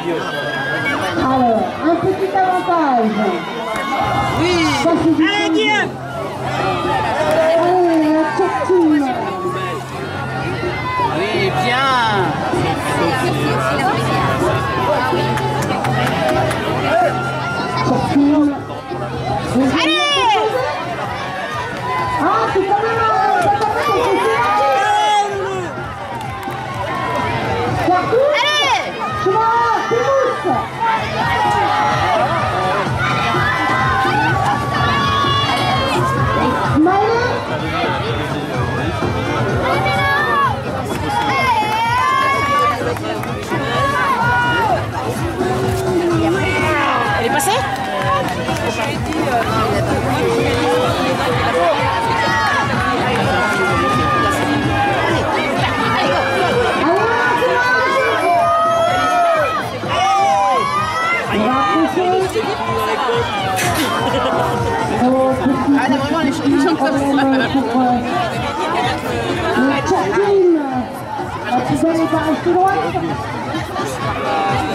Alors, un petit avantage. Oui. Allez, Guillaume. Allez, la Turquie. Oui, bien. Turquie. Allez. Ah, c'est quand même Allez. tu vois, Pimousse. Elle est passée? Ah, vraiment, les choses comme ça. Le Tchakine, la Suzanne est pas restée loin.